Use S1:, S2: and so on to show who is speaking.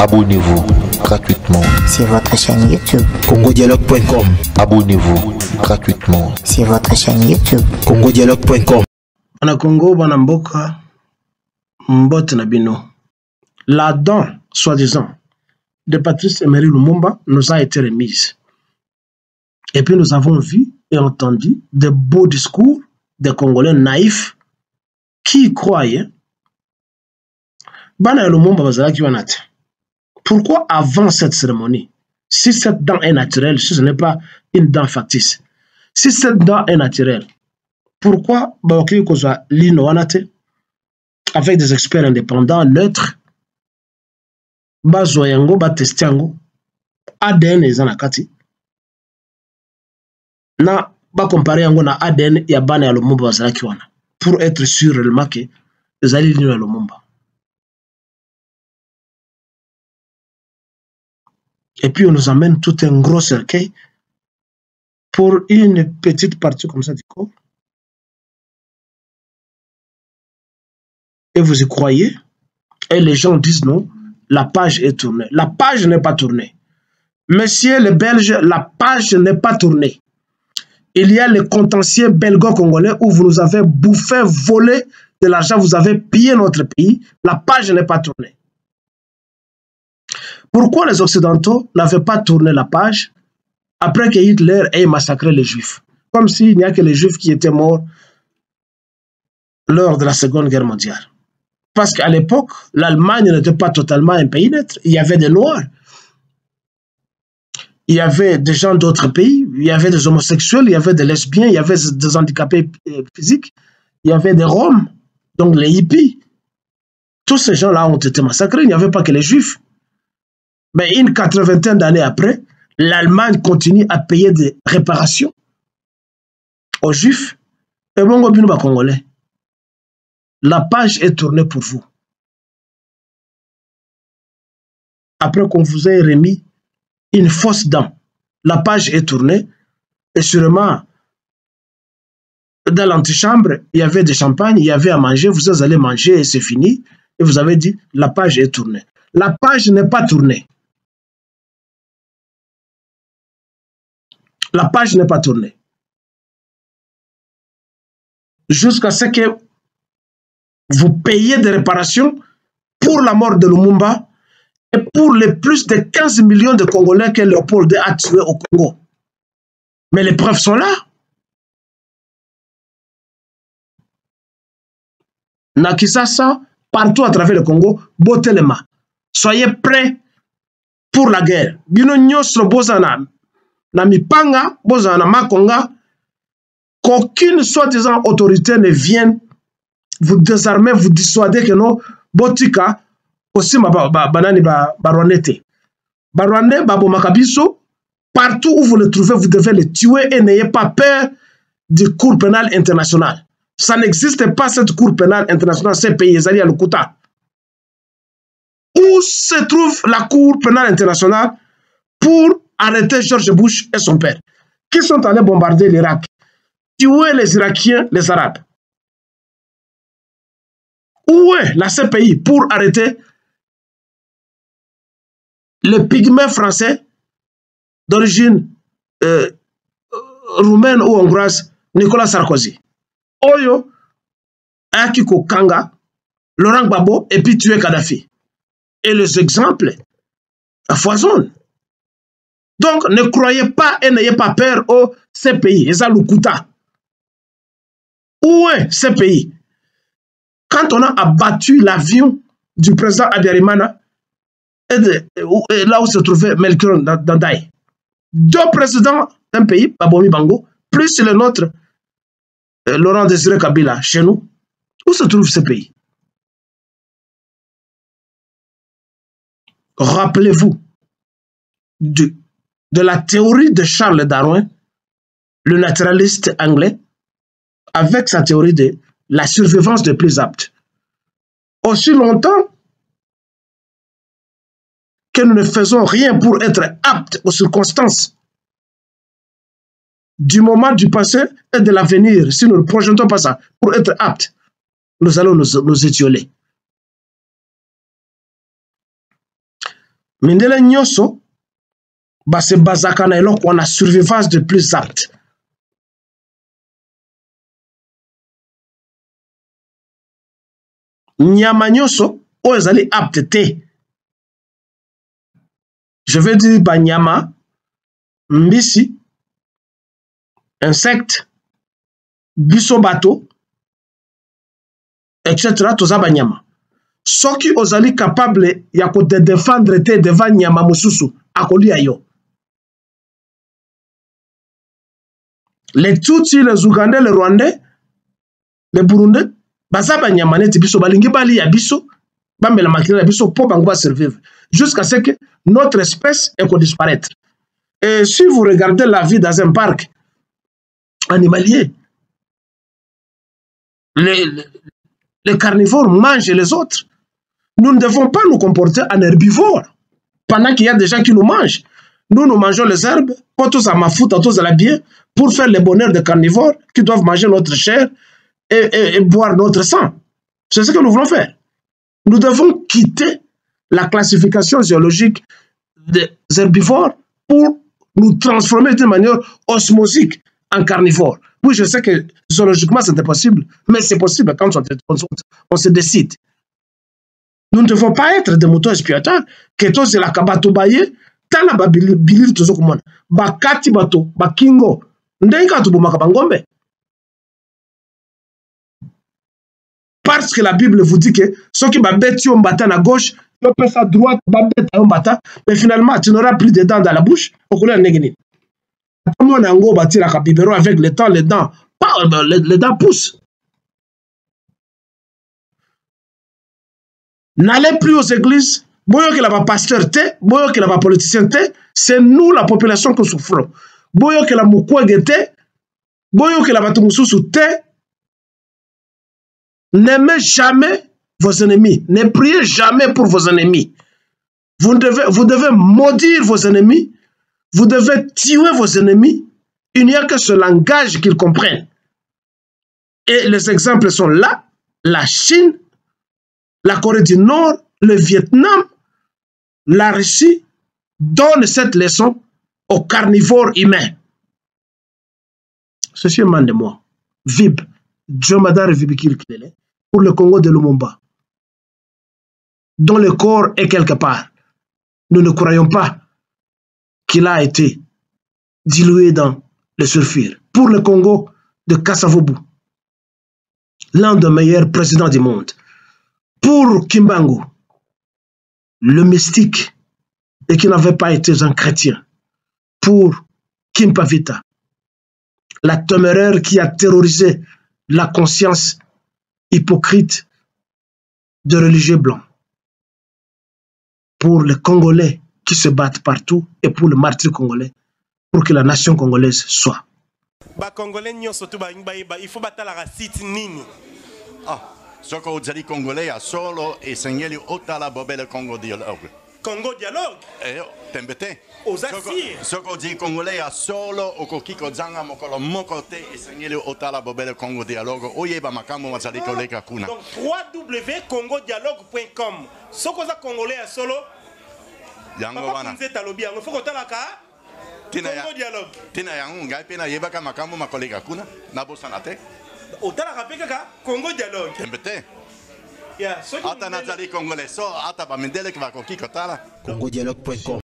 S1: Abonnez-vous gratuitement
S2: sur votre chaîne YouTube
S3: congodialogue.com.
S1: Abonnez-vous gratuitement
S2: sur votre chaîne YouTube
S3: congodialogue.com.
S4: Bana Congo, bana mboka, mbote na bino. La dent, soi-disant, de Patrice Emery Lumumba nous a été remise. Et puis nous avons vu et entendu de beaux discours des Congolais naïfs qui y croyaient. Bana Lumumba bazalaki wanate. Pourquoi avant cette cérémonie, si cette dent est naturelle, si ce n'est pas une dent factice, si cette dent est naturelle, pourquoi Baoki Kozwa Lino Wanate, avec des experts indépendants, neutres, Bazoyango, Batestiango, ADN et Zanakati, na ba comparer yango na ADN ya bana ya Lumumba bazalaki wana, pour être sûr réellement que ezali Lino ya Lumumba. Et puis on nous amène tout un gros cercueil pour une petite partie comme ça du corps. Et vous y croyez? Et les gens disent non, la page est tournée. La page n'est pas tournée. Messieurs les Belges, la page n'est pas tournée. Il y a le contentieux belgo-congolais où vous nous avez bouffé, volé de l'argent, vous avez pillé notre pays. La page n'est pas tournée. Pourquoi les Occidentaux n'avaient pas tourné la page après que Hitler ait massacré les Juifs? Comme s'il n'y a que les Juifs qui étaient morts lors de la Seconde Guerre mondiale. Parce qu'à l'époque, l'Allemagne n'était pas totalement un pays neutre. Il y avait des Noirs. Il y avait des gens d'autres pays. Il y avait des homosexuels, il y avait des lesbiens, il y avait des handicapés physiques. Il y avait des Roms, donc les hippies. Tous ces gens-là ont été massacrés. Il n'y avait pas que les Juifs. Mais une 80aine d'années après, l'Allemagne continue à payer des réparations aux Juifs. Et bon, Congolais. La page est tournée pour vous. Après qu'on vous ait remis une fausse dent, la page est tournée. Et sûrement, dans l'antichambre, il y avait des champagnes, il y avait à manger, vous allez manger et c'est fini. Et vous avez dit, la page est tournée. La page n'est pas tournée. La page n'est pas tournée. Jusqu'à ce que vous payez des réparations pour la mort de Lumumba et pour les plus de 15 millions de Congolais que Léopold a tués au Congo. Mais les preuves sont là. Nakisasa, partout à travers le Congo, Botelema. Soyez prêts pour la guerre. Bino nyosro bozana na mipanga, bozana makonga, qu'aucune soi-disant autorité ne vienne vous désarmer, vous dissuader que non, botika, aussi banani baronete. Baronete, babo makabiso, partout où vous le trouvez, vous devez le tuer et n'ayez pas peur du Cour pénale internationale. Ça n'existe pas cette Cour pénale internationale, ces pays, Zali Alukuta. Où se trouve la Cour pénale internationale pour arrêter George Bush et son père, qui sont allés bombarder l'Irak, tuer les Irakiens, les Arabes? Où est la CPI pour arrêter le pygmée français d'origine roumaine ou hongroise, Nicolas Sarkozy? Oyo, Akiko Kanga, Laurent Gbagbo, et puis tuer Kadhafi. Et les exemples foisonnent. Donc, ne croyez pas et n'ayez pas peur au CPI, Eza Lukuta. Où est ce pays? Quand on a abattu l'avion du président Abiyarimana, et là où se trouvait Melchior Ndadaye, deux présidents d'un pays, Babomi Bango, plus le nôtre, Laurent Désiré Kabila, chez nous, où se trouve ce pays? Rappelez-vous de la théorie de Charles Darwin, le naturaliste anglais, avec sa théorie de la survivance des plus aptes. Aussi longtemps que nous ne faisons rien pour être aptes aux circonstances du moment du passé et de l'avenir, si nous ne projetons pas ça pour être aptes, nous allons nous étioler. mindele nyoso se basaka na eloko wana survivance de plus apte. Nyama nyoso oyo ezali apte te. Je veux dire banyama, mbisi, insectes, biso bato, etc. toza banyama. Soki ozali capable ya ko te défendre te devant nyama mususu akolia yo. Les Tutsis, les Ougandais, les Rwandais, les Burundais, baza banyama neti biso balingi bali ya biso, bambela makila ya biso po bango ba survivre jusqu'à ce que notre espèce eko disparaître. Et si vous regardez la vie dans un parc animalier, les carnivores mangent les autres. Nous ne devons pas nous comporter en herbivores pendant qu'il y a des gens qui nous mangent. Nous mangeons les herbes, pour tous à ma foute, tous à la bien, pour faire le bonheur des carnivores qui doivent manger notre chair et boire notre sang. C'est ce que nous voulons faire. Nous devons quitter la classification zoologique des herbivores pour nous transformer de manière osmosique en carnivores. Oui, je sais que zoologiquement c'est impossible, mais c'est possible quand on se décide. Nous ne devons pas être des moutons expiatoires, que tous la kabato baye, tala ba bilir tozo kumona, ba kati bato, ba kingo, ndenga tu bumaka bangombe. Parce que la Bible vous dit que ceux qui babeti on bata à gauche, tu peux à droite, babeti on bata, mais finalement tu n'auras plus de dents dans la bouche, au couleur negeni. Comment on a ngo bati la capibero avec le temps, les dents poussent. N'allez plus aux églises, boyo que la pasteur te, boyo que la politicien te, c'est nous la population qui souffrons. Boyo que la mukwege te, boyo que la batumususu te. N'aimez jamais vos ennemis, ne priez jamais pour vos ennemis. Vous devez maudire vos ennemis, vous devez tuer vos ennemis. Il n'y a que ce langage qu'ils comprennent. Et les exemples sont là, la Chine, la Corée du Nord, le Vietnam, la Russie donnent cette leçon aux carnivores humains. Ceci est man de moi. Vib, Djomadar Vibikil Kilele, pour le Congo de Lumumba, dont le corps est quelque part. Nous ne croyons pas qu'il a été dilué dans le sulfure. Pour le Congo de Kasavubu, l'un des meilleurs présidents du monde. Pour Kimbangu, le mystique, et qui n'avait pas été un chrétien. Pour Kimpavita, la téméraire qui a terrorisé la conscience hypocrite de religieux blancs. Pour les Congolais qui se battent partout et pour le martyr congolais, pour que la nation congolaise soit.
S5: Congolais, il faut battre la racine nini.
S6: Soko ozali Congolais à solo et sengeli otala bobele Congo dialogue.
S5: Congo dialogue?
S6: Tembete.
S5: Osasi.
S6: Soko ozali Congolais à solo okokiko zanga mokolo mokote et sengeli otala bobele Congo dialogue. Oyeba makambo mazali koleka kuna.
S5: Donc www.congodialogue.com. Soko za Congolais à solo.
S6: Yango wana.
S5: Talobi yango foko talaka. Congo dialogue.
S6: Tina yango ngai pena yebaka makambo makoleka kuna na bosana te.
S5: Otala kapeka Congo dialogue.
S6: Tembete.
S5: Yeah,
S6: ata nazali Congolais so ata ba mendele kwa kokiko tala.
S3: Congodialogue.com